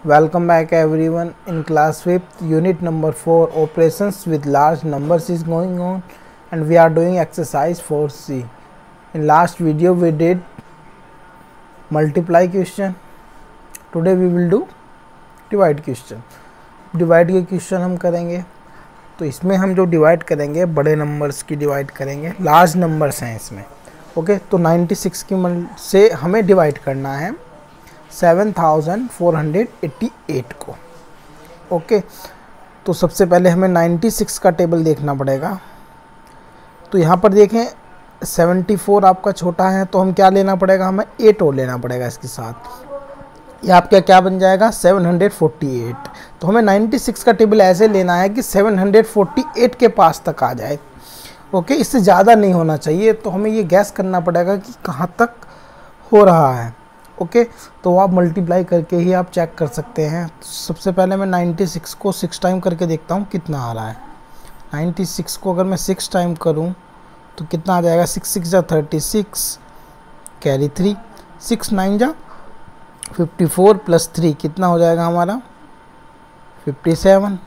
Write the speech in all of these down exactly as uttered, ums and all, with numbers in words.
Welcome back everyone. In class fifth, unit number four, operations with large numbers is going on, and we are doing exercise four C. In last video we did multiply question. Today we will do divide question. Divide के question हम करेंगे, तो इसमें हम जो divide करेंगे बड़े numbers की डिवाइड करेंगे, लार्ज नंबर्स हैं इसमें. ओके, तो छियानवे की मदद से हमें डिवाइड करना है seven thousand four hundred eighty eight को. ओके, तो सबसे पहले हमें छियानवे का टेबल देखना पड़ेगा. तो यहाँ पर देखें चौहत्तर आपका छोटा है, तो हम क्या लेना पड़ेगा, हमें एट और लेना पड़ेगा इसके साथ. ये आपका क्या बन जाएगा सेवन हंड्रेड फोर्टी एट. तो हमें छियानवे का टेबल ऐसे लेना है कि सेवन हंड्रेड फोर्टी एट के पास तक आ जाए. ओके, इससे ज़्यादा नहीं होना चाहिए. तो हमें ये गैस करना पड़ेगा कि कहाँ तक हो रहा है. ओके, तो आप मल्टीप्लाई करके ही आप चेक कर सकते हैं. तो सबसे पहले मैं छियानवे को सिक्स टाइम करके देखता हूँ कितना आ रहा है. छियानवे को अगर मैं सिक्स टाइम करूँ तो कितना आ जाएगा, सिक्स सिक्स जा thirty six, carry three, six nine जा फिफ्टी फोर प्लस थ्री कितना हो जाएगा हमारा फिफ्टी सेवन.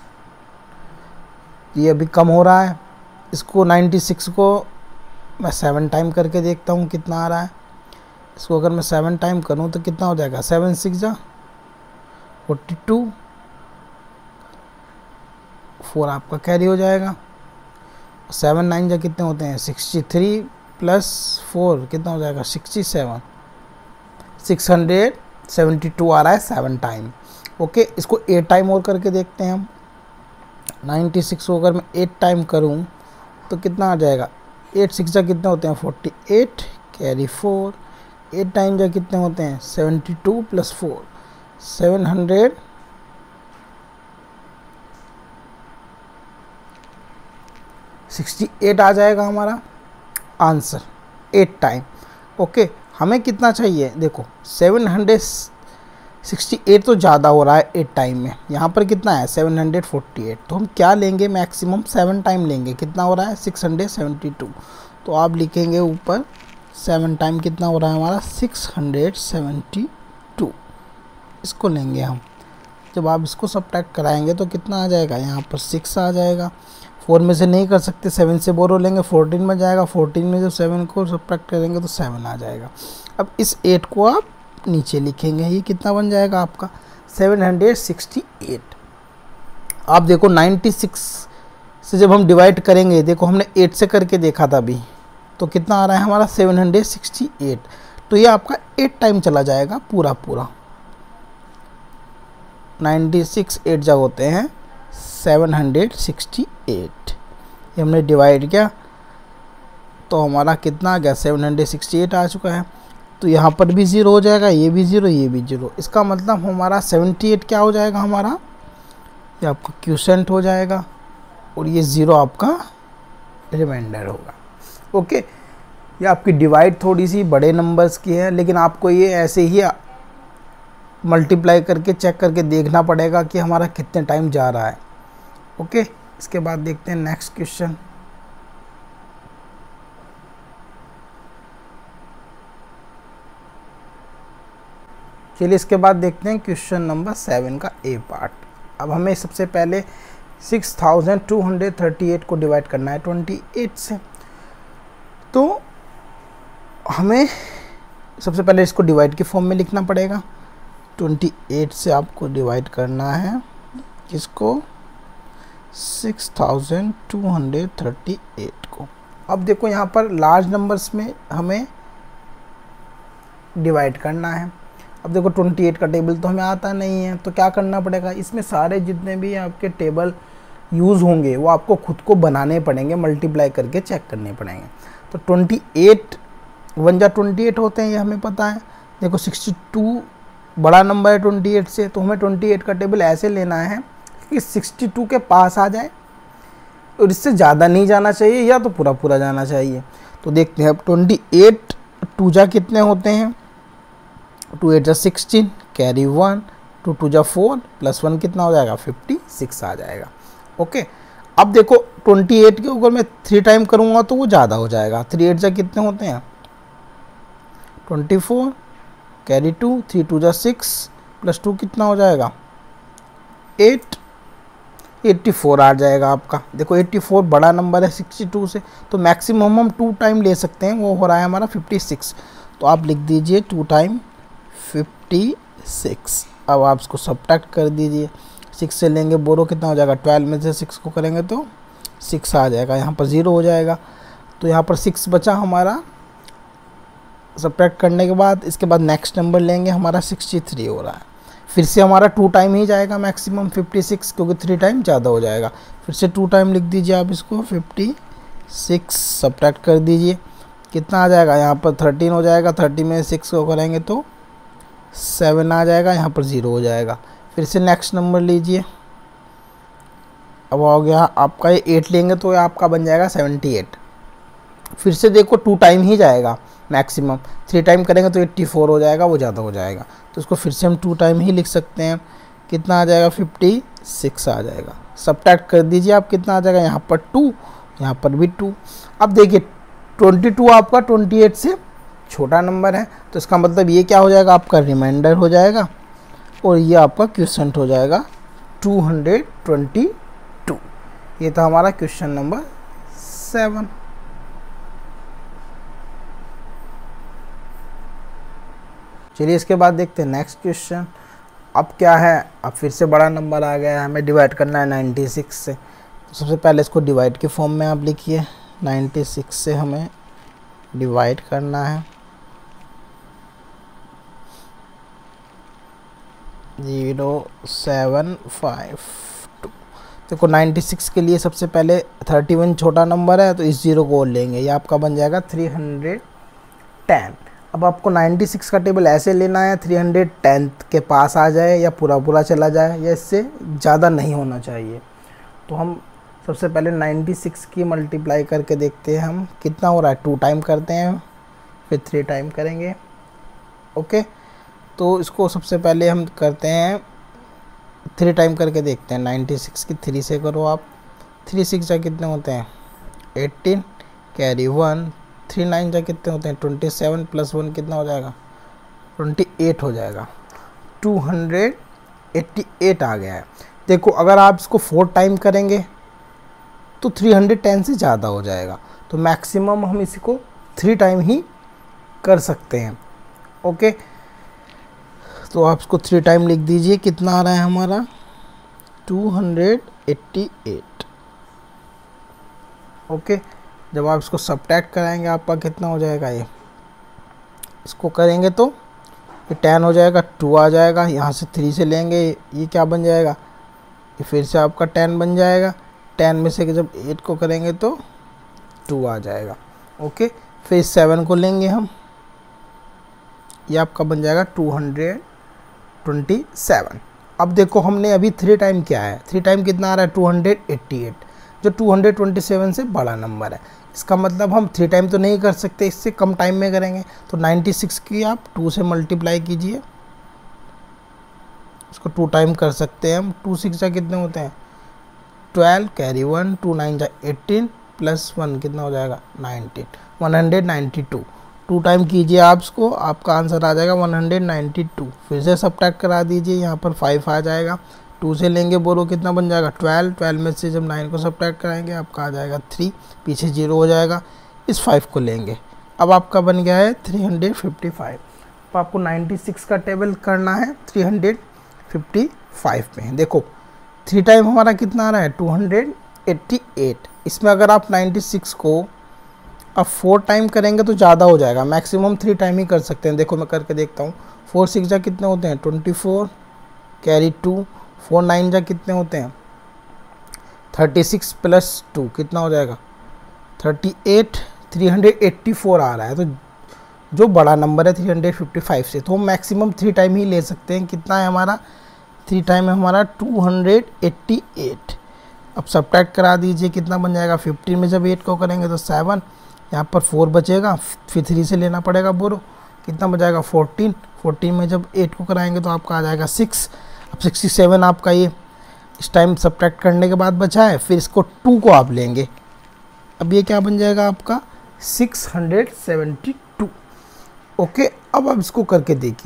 ये अभी कम हो रहा है. इसको छियानवे को मैं सेवन टाइम करके देखता हूँ कितना आ रहा है. इसको अगर मैं सेवन टाइम करूँ तो कितना हो जाएगा, सेवन सिक्स जा फोर्टी टू, फोर आपका कैरी हो जाएगा. सेवन नाइन जा कितने होते हैं, सिक्सटी थ्री प्लस फोर कितना हो जाएगा, sixty seven. Six hundred seventy two आ रहा है सेवन टाइम. ओके, इसको एट टाइम और करके देखते हैं हम. छियानवे को अगर मैं एट टाइम करूं तो कितना आ जाएगा, एट सिक्स जा कितने होते हैं, forty eight, carry four. Eight time जा कितने होते हैं, seventy two plus four, seven hundred sixty eight आ जाएगा हमारा आंसर एट टाइम. ओके, हमें कितना चाहिए, देखो सेवन हंड्रेड सिक्सटी एट तो ज़्यादा हो रहा है एट टाइम में. यहाँ पर कितना है सेवन हंड्रेड फोर्टी एट. तो हम क्या लेंगे, मैक्सिमम सेवन टाइम लेंगे. कितना हो रहा है सिक्स हंड्रेड सेवेंटी टू. तो आप लिखेंगे ऊपर सेवन टाइम कितना हो रहा है हमारा सिक्स हंड्रेड सेवेंटी टू. इसको लेंगे हम. जब आप इसको सब्ट्रैक्ट कराएंगे तो कितना आ जाएगा, यहाँ पर सिक्स आ जाएगा. फोर में से नहीं कर सकते, सेवन से बोरो लेंगे, फोर्टीन में जाएगा. फोर्टीन में जब सेवन को सब्ट्रैक्ट करेंगे तो सेवन आ जाएगा. अब इस एट को आप नीचे लिखेंगे, ये कितना बन जाएगा आपका सेवन हंड्रेड सिक्सटी एट. आप देखो छियानवे से जब हम डिवाइड करेंगे, देखो हमने एट से करके देखा था अभी, तो कितना आ रहा है हमारा सेवन हंड्रेड सिक्सटी एट. तो ये आपका एट टाइम चला जाएगा पूरा पूरा. छियानवे एट जब होते हैं सेवन हंड्रेड सिक्सटी एट. ये हमने डिवाइड किया तो हमारा कितना आ गया, सेवन हंड्रेड सिक्सटी एट आ चुका है. तो यहाँ पर भी ज़ीरो हो जाएगा, ये भी ज़ीरो, ये भी ज़ीरो. इसका मतलब हमारा सेवेंटी एट क्या हो जाएगा हमारा, ये आपका क्यूसेंट हो जाएगा, और ये ज़ीरो आपका रिमाइंडर होगा. ओके, ये आपकी डिवाइड थोड़ी सी बड़े नंबर्स की है, लेकिन आपको ये ऐसे ही मल्टीप्लाई करके चेक करके देखना पड़ेगा कि हमारा कितने टाइम जा रहा है. ओके, इसके बाद देखते हैं नेक्स्ट क्वेश्चन. चलिए इसके बाद देखते हैं क्वेश्चन नंबर सेवन का ए पार्ट. अब हमें सबसे पहले six thousand two hundred thirty eight को डिवाइड करना है ट्वेंटी एट से. तो हमें सबसे पहले इसको डिवाइड के फॉर्म में लिखना पड़ेगा. ट्वेंटी एट से आपको डिवाइड करना है इसको six thousand two hundred thirty eight को. अब देखो यहाँ पर लार्ज नंबर्स में हमें डिवाइड करना है. अब देखो अट्ठाईस का टेबल तो हमें आता नहीं है, तो क्या करना पड़ेगा, इसमें सारे जितने भी आपके टेबल यूज़ होंगे वो आपको खुद को बनाने पड़ेंगे, मल्टीप्लाई करके चेक करने पड़ेंगे. तो अट्ठाईस वन जा अट्ठाईस होते हैं, ये हमें पता है. देखो सिक्सटी टू बड़ा नंबर है अट्ठाईस से, तो हमें अट्ठाईस का टेबल ऐसे लेना है कि सिक्सटी टू के पास आ जाए, और इससे ज़्यादा नहीं जाना चाहिए या तो पूरा पूरा जाना चाहिए. तो देखते हैं अब अट्ठाईस टू जा कितने होते हैं, टू एट जा sixteen, carry one, two two जा फोर, प्लस वन कितना हो जाएगा, फिफ्टी सिक्स आ जाएगा. ओके, अब देखो अट्ठाईस के ऊपर मैं थ्री टाइम करूँगा तो वो ज़्यादा हो जाएगा. थ्री एट जा कितने होते हैं, twenty four, carry two, three two जा सिक्स, प्लस टू कितना हो जाएगा, एट, एट्टी फोर आ जाएगा आपका। देखो एट्टी फोर बड़ा नंबर है सिक्सटी टू से, तो मैक्सिमम हम टू टाइम ले सकते हैं, वो हो रहा है हमारा फिफ्टी सिक्स। तो आप लिख दीजिए टू टाइम फिफ्टी सिक्स। अब आप इसको सब्ट्रैक्ट कर दीजिए, सिक्स से लेंगे बोरो कितना हो जाएगा, ट्वेल्व में से सिक्स को करेंगे तो सिक्स आ जाएगा, यहाँ पर ज़ीरो हो जाएगा। तो यहाँ पर सिक्स बचा हमारा सब्ट्रैक्ट करने के बाद। इसके बाद नेक्स्ट नंबर लेंगे, हमारा सिक्सटी थ्री हो रहा है, फिर से हमारा टू टाइम ही जाएगा मैक्सिमम फिफ्टी सिक्स, क्योंकि थ्री टाइम ज़्यादा हो जाएगा। फिर से टू टाइम लिख दीजिए आप इसको, फिफ्टी सिक्स सब्ट्रैक्ट कर दीजिए, कितना आ जाएगा, यहाँ पर थर्टीन हो जाएगा, थर्टी में सिक्स को करेंगे तो सेवन आ जाएगा, यहाँ पर ज़ीरो हो जाएगा। फिर से नेक्स्ट नंबर लीजिए, अब हो गया आपका ये एट लेंगे तो आपका बन जाएगा सेवेंटी एट। फिर से देखो टू टाइम ही जाएगा मैक्सिमम, थ्री टाइम करेंगे तो एट्टी फोर हो जाएगा, वो ज़्यादा हो जाएगा। तो इसको फिर से हम टू टाइम ही लिख सकते हैं, कितना आ जाएगा, फिफ्टी सिक्स आ जाएगा। सब्ट्रैक्ट कर दीजिए आप, कितना आ जाएगा, यहाँ पर टू, यहाँ पर भी टू। अब देखिए ट्वेंटी टू आपका ट्वेंटी एट से छोटा नंबर है, तो इसका मतलब ये क्या हो जाएगा, आपका रिमाइंडर हो जाएगा, और ये आपका क्वेश्चन हो जाएगा टू हंड्रेड ट्वेंटी टू। ये था हमारा क्वेश्चन नंबर सेवन। चलिए इसके बाद देखते हैं नेक्स्ट क्वेश्चन। अब क्या है, अब फिर से बड़ा नंबर आ गया है, हमें डिवाइड करना है नाइन्टी सिक्स से। तो सबसे पहले इसको डिवाइड के फॉर्म में आप लिखिए, नाइन्टी सिक्स से हमें डिवाइड करना है, ज़ीरो सेवन फाइव टू। देखो नाइन्टी सिक्स के लिए सबसे पहले थर्टी वन छोटा नंबर है, तो इस ज़ीरो को और लेंगे, ये आपका बन जाएगा थ्री हंड्रेड टेन। अब आपको नाइन्टी सिक्स का टेबल ऐसे लेना है, थ्री हंड्रेड टेन के पास आ जाए या पूरा पूरा चला जाए, या इससे ज़्यादा नहीं होना चाहिए। तो हम सबसे पहले नाइन्टी सिक्स की मल्टीप्लाई करके देखते हैं हम कितना हो रहा है, टू टाइम करते हैं, फिर थ्री टाइम करेंगे। ओके, तो इसको सबसे पहले हम करते हैं थ्री टाइम करके देखते हैं। नाइन्टी सिक्स की थ्री से करो आप, थ्री सिक्स जा कितने होते हैं, eighteen, carry one, three nine जा कितने होते हैं, ट्वेंटी सेवन, प्लस वन कितना हो जाएगा, ट्वेंटी एट हो जाएगा, टू हंड्रेड एट्टी एट आ गया है। देखो अगर आप इसको फोर टाइम करेंगे तो थ्री हंड्रेड टेन से ज़्यादा हो जाएगा, तो मैक्सिमम हम इसको थ्री टाइम ही कर सकते हैं। ओके, तो आप इसको थ्री टाइम लिख दीजिए, कितना आ रहा है हमारा, two hundred eighty eight. Okay, जब आप इसको सब्ट्रैक्ट कराएंगे आपका कितना हो जाएगा, ये इसको करेंगे तो ये टेन हो जाएगा, टू आ जाएगा, यहाँ से थ्री से लेंगे ये क्या बन जाएगा, ये फिर से आपका टेन बन जाएगा, टेन में से जब एट को करेंगे तो टू आ जाएगा। ओके, फिर सेवन को लेंगे हम, ये आपका बन जाएगा टू हंड्रेड ट्वेंटी सेवन। अब देखो हमने अभी थ्री टाइम क्या है, थ्री टाइम कितना आ रहा है, टू हंड्रेड एट्टी एट, जो टू हंड्रेड ट्वेंटी सेवन से बड़ा नंबर है। इसका मतलब हम थ्री टाइम तो नहीं कर सकते, इससे कम टाइम में करेंगे। तो नाइन्टी सिक्स की आप टू से मल्टीप्लाई कीजिए, इसको टू टाइम कर सकते हैं हम। टू सिक्स जा कितने होते हैं, twelve, carry one, two nine जा एटीन, प्लस वन कितना हो जाएगा, nineteen, one hundred ninety two. Two time कीजिए आप इसको, आपका आंसर आ जाएगा वन हंड्रेड नाइन्टी टू। फिर से सब्ट्रैक्ट करा दीजिए, यहाँ पर फाइव आ जाएगा, टू से लेंगे बोरो कितना बन जाएगा, ट्वेल्व, ट्वेल्व में से जब नाइन को सब्ट्रैक्ट कराएंगे आपका आ जाएगा थ्री, पीछे जीरो हो जाएगा, इस फाइव को लेंगे, अब आपका बन गया है थ्री हंड्रेड फिफ्टी फाइव। तो आपको नाइन्टी सिक्स का टेबल करना है थ्री हंड्रेड फिफ्टी फाइव में। देखो थ्री टाइम हमारा कितना आ रहा है, टू हंड्रेड एट्टी एट। इसमें अगर आप नाइन्टी सिक्स को अब फोर टाइम करेंगे तो ज़्यादा हो जाएगा, मैक्सिमम थ्री टाइम ही कर सकते हैं। देखो मैं करके देखता हूँ, फोर सिक्स जा कितने होते हैं, twenty four, carry two, four nine जा कितने होते हैं, थर्टी सिक्स, प्लस टू कितना हो जाएगा, thirty eight, three hundred eighty four आ रहा है। तो जो बड़ा नंबर है थ्री हंड्रेड फिफ्टी फाइव से, तो हम मैक्सिमम थ्री टाइम ही ले सकते हैं। कितना है हमारा, थ्री टाइम है हमारा टू हंड्रेड एट्टी एट। अब सब्ट्रैक्ट करा दीजिए, कितना बन जाएगा, फिफ्टीन में जब एट को करेंगे तो सेवन, यहाँ पर फोर बचेगा, फिर थ्री से लेना पड़ेगा बोरो, कितना बचाएगा, फोर्टीन, फोर्टीन में जब एट को कराएंगे तो आपका आ जाएगा सिक्स। अब सिक्सटी सेवन आपका ये इस टाइम सब्ट्रैक्ट करने के बाद बचा है, फिर इसको टू को आप लेंगे, अब ये क्या बन जाएगा आपका six hundred seventy two. Okay, अब आप इसको करके देखिए,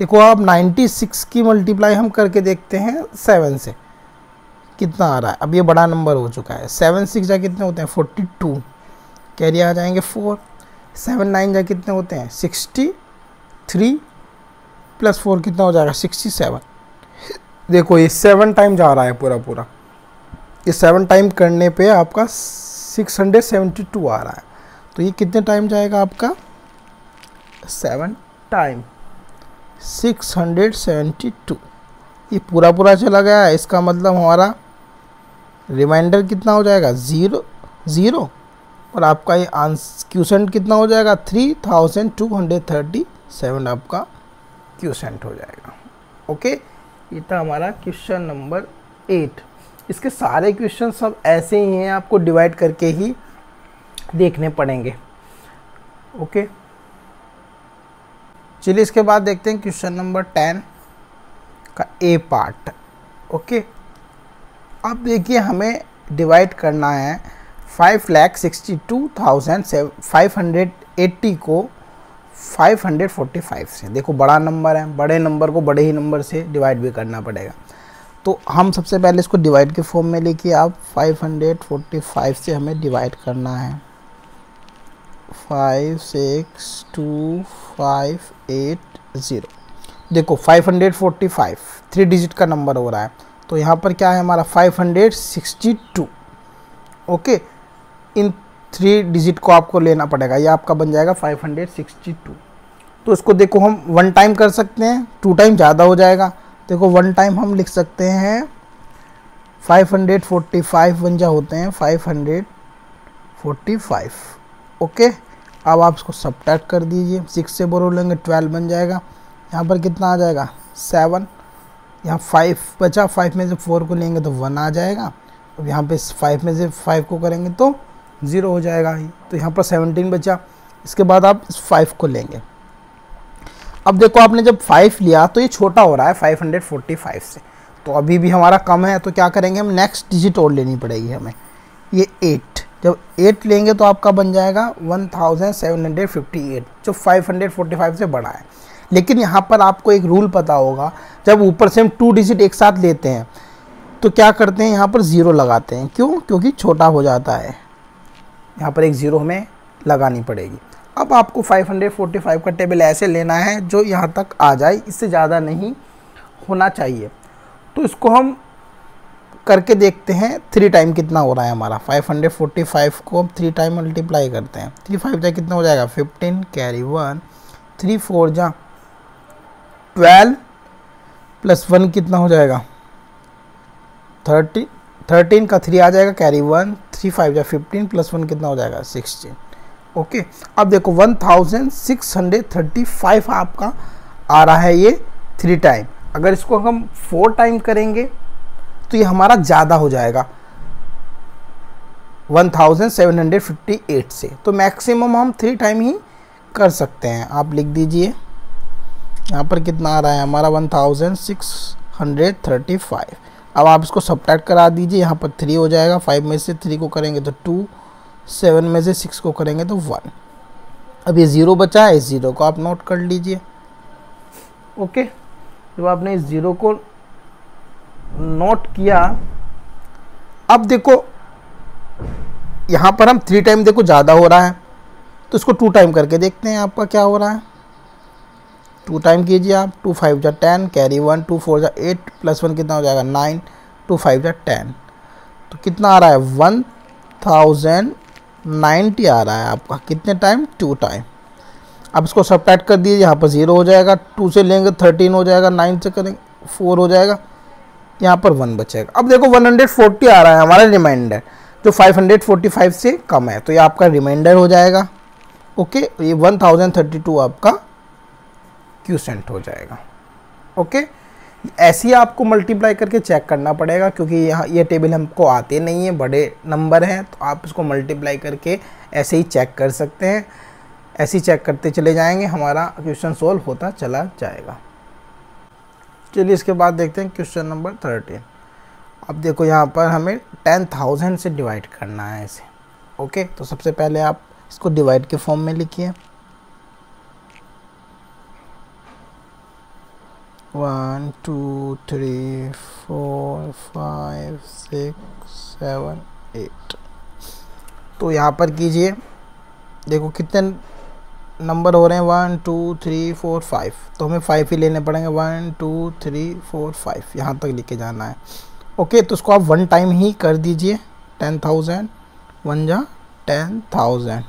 देखो आप छियानवे की मल्टीप्लाई हम करके देखते हैं सेवन से, कितना आ रहा है। अब ये बड़ा नंबर हो चुका है। सेवन सिक्स जा कितने होते हैं फोर्टी टू, कैरी आ जाएंगे फोर। सेवन नाइन जा कितने होते हैं सिक्सटी थ्री, प्लस फोर कितना हो जाएगा सिक्सटी सेवन। देखो ये सेवन टाइम जा रहा है पूरा पूरा, ये सेवन टाइम करने पे आपका सिक्स हंड्रेड सेवेंटी टू आ रहा है। तो ये कितने टाइम जाएगा आपका seven time six hundred seventy two, ये पूरा पूरा चला गया है। इसका मतलब हमारा रिमाइंडर कितना हो जाएगा ज़ीरो ज़ीरो, और आपका ये आंसर क्यूसेंट कितना हो जाएगा three thousand two hundred thirty seven आपका क्यूसेंट हो जाएगा। ओके, ये था हमारा क्वेश्चन नंबर एट। इसके सारे क्वेश्चन सब ऐसे ही हैं, आपको डिवाइड करके ही देखने पड़ेंगे। ओके, चलिए इसके बाद देखते हैं क्वेश्चन नंबर टेन का ए पार्ट। ओके, अब देखिए हमें डिवाइड करना है five lakh sixty two thousand five hundred eighty को फाइव हंड्रेड फोर्टी फाइव से। देखो बड़ा नंबर है, बड़े नंबर को बड़े ही नंबर से डिवाइड भी करना पड़ेगा। तो हम सबसे पहले इसको डिवाइड के फॉर्म में लेके आप फाइव हंड्रेड फोर्टी फाइव से हमें डिवाइड करना है। Five six two five eight zero. देखो five hundred forty five three digit का नंबर हो रहा है, तो यहाँ पर क्या है हमारा five hundred sixty two. Okay, इन थ्री डिजिट को आपको लेना पड़ेगा, ये आपका बन जाएगा फाइव हंड्रेड सिक्सटी टू। तो इसको देखो हम वन टाइम कर सकते हैं, टू टाइम ज़्यादा हो जाएगा। देखो वन टाइम हम लिख सकते हैं five hundred forty five one जा होते हैं five hundred forty five. Okay, अब आप इसको सब्ट्रैक्ट कर दीजिए, सिक्स से बोरो लेंगे ट्वेल्व बन जाएगा। यहाँ पर कितना आ जाएगा सेवन, यहाँ फाइव बचा, फाइव में से फोर को लेंगे तो वन आ जाएगा। अब यहाँ पे फाइव में से फाइव को करेंगे तो ज़ीरो हो जाएगा। तो यहाँ पर सेवनटीन बचा। इसके बाद आप इस फाइव को लेंगे। अब देखो आपने जब फाइव लिया तो ये छोटा हो रहा है फाइव हंड्रेड फोर्टी फाइव से, तो अभी भी हमारा कम है। तो क्या करेंगे हम, नेक्स्ट डिजिट और लेनी पड़ेगी हमें, ये एट। जब एट लेंगे तो आपका बन जाएगा one thousand seven hundred fifty eight, जो फाइव हंड्रेड फोर्टी फाइव से बड़ा है। लेकिन यहाँ पर आपको एक रूल पता होगा, जब ऊपर से हम टू डिजिट एक साथ लेते हैं तो क्या करते हैं यहाँ पर ज़ीरो लगाते हैं। क्यों? क्योंकि छोटा हो जाता है। यहाँ पर एक ज़ीरो हमें लगानी पड़ेगी। अब आपको फाइव हंड्रेड फोर्टी फाइव का टेबल ऐसे लेना है जो यहाँ तक आ जाए, इससे ज़्यादा नहीं होना चाहिए। तो इसको हम करके देखते हैं थ्री टाइम कितना हो रहा है हमारा। फाइव हंड्रेड फोर्टी फाइव को हम थ्री टाइम मल्टीप्लाई करते हैं। थ्री फाइव जा कितना हो जाएगा fifteen, carry one, three four जा ट्वेल्व, प्लस वन कितना हो जाएगा थर्टी, थर्टीन का थ्री आ जाएगा, कैरी वन, थ्री फाइव जा फिफ्टीन, प्लस वन कितना हो जाएगा सिक्सटीन। ओके, अब देखो one thousand six hundred thirty five आपका आ रहा है ये थ्री टाइम। अगर इसको हम फोर टाइम करेंगे तो ये हमारा ज़्यादा हो जाएगा one thousand seven hundred fifty eight से। तो मैक्सिमम हम थ्री टाइम ही कर सकते हैं। आप लिख दीजिए यहाँ पर कितना आ रहा है हमारा one thousand six hundred thirty five. अब आप इसको सब्ट्रैक्ट करा दीजिए, यहाँ पर थ्री हो जाएगा, फाइव में से थ्री को करेंगे तो टू, सेवन में से सिक्स को करेंगे तो वन। अब ये ज़ीरो बचा है, इस ज़ीरो को आप नोट कर लीजिए। ओके, जब आपने इस ज़ीरो को नोट किया, अब देखो यहाँ पर हम थ्री टाइम देखो ज़्यादा हो रहा है, तो इसको टू टाइम करके देखते हैं आपका क्या हो रहा है। टू टाइम कीजिए आप, टू फाइव जा ten, carry one, two four जा एट, प्लस वन कितना हो जाएगा नाइन, टू फाइव जा टेन। तो कितना आ रहा है वन थाउजेंड नाइन्टी आ रहा है आपका। कितने टाइम? To time. अब इसको सब्ट्रैक्ट कर दीजिए, यहाँ पर ज़ीरो हो जाएगा, टू से लेंगे थर्टीन हो जाएगा, नाइन से करेंगे फोर हो जाएगा, यहाँ पर वन बचेगा। अब देखो वन हंड्रेड फोर्टी आ रहा है हमारा रिमाइंडर, जो फाइव हंड्रेड फोर्टी फाइव से कम है, तो ये आपका रिमाइंडर हो जाएगा। ओके, ये वन थाउजेंड थर्टी टू आपका क्यूसेंट हो जाएगा। ओके, ऐसे ही आपको मल्टीप्लाई करके चेक करना पड़ेगा, क्योंकि यहाँ ये टेबल हमको आते नहीं है, बड़े नंबर हैं, तो आप इसको मल्टीप्लाई करके ऐसे ही चेक कर सकते हैं। ऐसे ही चेक करते चले जाएंगे, हमारा क्वेश्चन सोल्व होता चला जाएगा। चलिए इसके बाद देखते हैं क्वेश्चन नंबर थर्टीन। अब देखो यहाँ पर हमें टेन थाउजेंड से डिवाइड करना है ऐसे। ओके, तो सबसे पहले आप इसको डिवाइड के फॉर्म में लिखिए। One two three four five six seven eight. तो यहाँ पर कीजिए, देखो कितने नंबर हो रहे हैं, one two three four five, तो हमें फाइव ही लेने पड़ेंगे, one two three four five, यहाँ तक लेके जाना है। ओके, तो उसको आप वन टाइम ही कर दीजिए, टेन थाउजेंड, वन जा टेन थाउजेंड।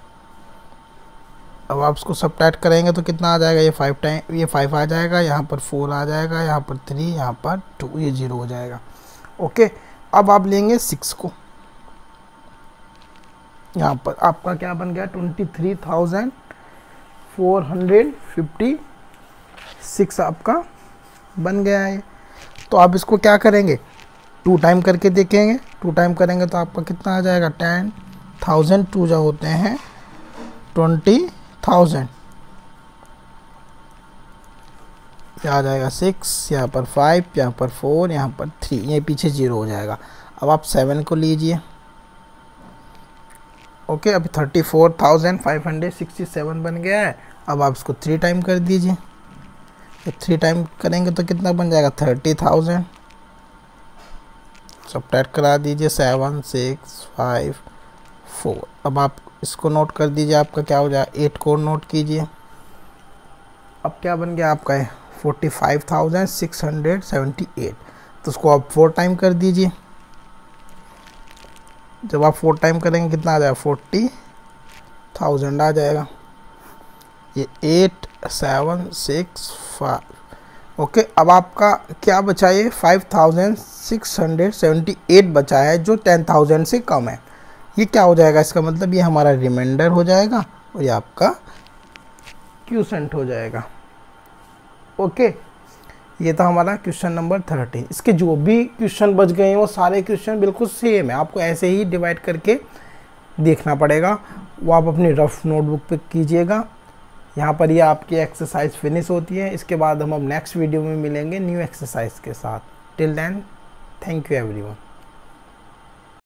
अब आप उसको सब्ट्रैक्ट करेंगे तो कितना आ जाएगा, ये फाइव टाइम, ये फाइव आ जाएगा, यहाँ पर फोर आ जाएगा, यहाँ पर थ्री, यहाँ पर टू, ये जीरो हो जाएगा। ओके, अब आप लेंगे सिक्स को, यहाँ पर आपका क्या बन गया, twenty three thousand four hundred fifty six आपका बन गया है। तो आप इसको क्या करेंगे, टू टाइम करके देखेंगे, टू टाइम करेंगे तो आपका कितना आ जाएगा, टेन थाउजेंड टू जो होते हैं ट्वेंटी थाउजेंड, आ जाएगा सिक्स, यहाँ पर फाइव, यहाँ पर फोर, यहाँ पर थ्री, ये पीछे जीरो हो जाएगा। अब आप सेवन को लीजिए। ओके, अभी thirty four thousand five hundred sixty seven बन गया है। अब आप इसको थ्री टाइम कर दीजिए, थ्री टाइम करेंगे तो कितना बन जाएगा, थर्टी थाउजेंड। सब्ट्रैक्ट करा दीजिए, सेवन सिक्स फाइव फोर। अब आप इसको नोट कर दीजिए, आपका क्या हो जाएगा, एट को नोट कीजिए। अब क्या बन गया आपका है, forty five thousand six hundred seventy eight. तो उसको आप फोर टाइम कर दीजिए। जब आप फोर टाइम करेंगे कितना आ जाएगा, फोर्टी थाउजेंड आ जाएगा। ये eight seven six five. Okay, अब आपका क्या बचा, ये five thousand six hundred seventy eight बचा है, जो टेन थाउजेंड से कम है। ये क्या हो जाएगा, इसका मतलब ये हमारा रिमाइंडर हो जाएगा और ये आपका क्वोशिएंट हो जाएगा। ओके, ये था हमारा क्वेश्चन नंबर थर्टी। इसके जो भी क्वेश्चन बच गए हैं वो सारे क्वेश्चन बिल्कुल सेम है, आपको ऐसे ही डिवाइड करके देखना पड़ेगा। वो आप अपनी रफ नोटबुक पे कीजिएगा। यहाँ पर ये आपकी एक्सरसाइज फिनिश होती है। इसके बाद हम अब नेक्स्ट वीडियो में मिलेंगे न्यू एक्सरसाइज के साथ। Till then, thank you everyone.